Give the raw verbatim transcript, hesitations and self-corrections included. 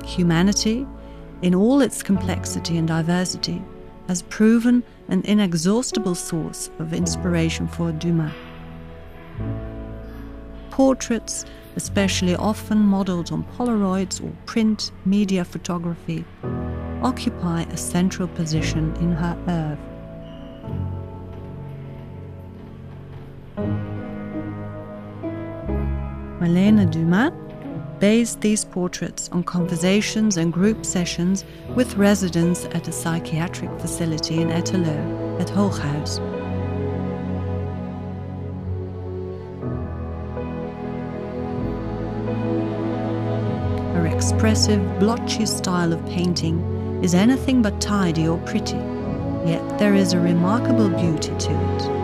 Humanity, in all its complexity and diversity, has proven an inexhaustible source of inspiration for Dumas. Portraits, especially often modelled on Polaroids or print media photography, occupy a central position in her oeuvre. Marlene Dumas based these portraits on conversations and group sessions with residents at a psychiatric facility in Etteleur, at Hooghuis. Her expressive, blotchy style of painting is anything but tidy or pretty, yet there is a remarkable beauty to it.